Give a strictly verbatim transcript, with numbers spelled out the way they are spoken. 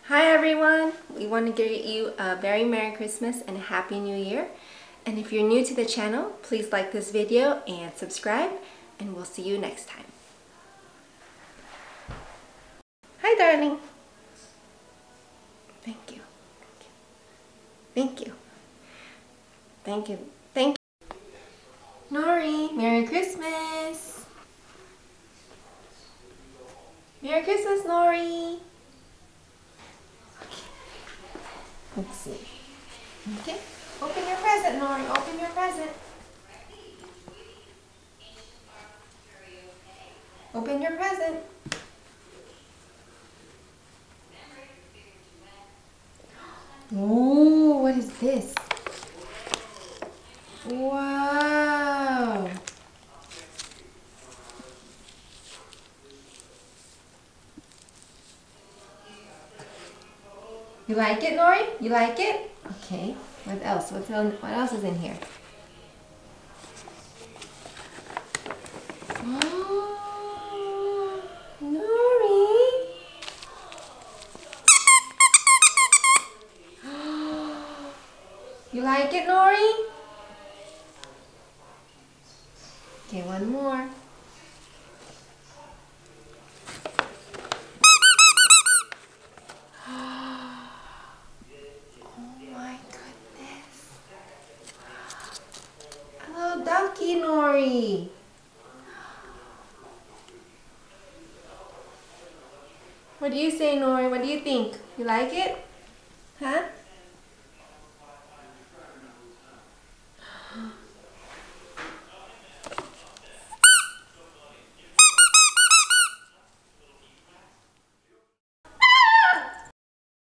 Hi everyone! We want to greet you a very Merry Christmas and a Happy New Year. And if you're new to the channel, please like this video and subscribe, and we'll see you next time. Hi darling! Thank you. Thank you. Thank you. Thank you. Nori, Merry Christmas! Merry Christmas, Nori! Let's see. Okay. Open your present, Nori. Open your present. Open your present. Oh, what is this? Wow. You like it, Nori? You like it? Okay. What else? What's on, what else is in here? Oh, Nori. You like it, Nori? Okay, one more. Hello, Ducky, Nori. What do you say, Nori? What do you think? You like it? Huh?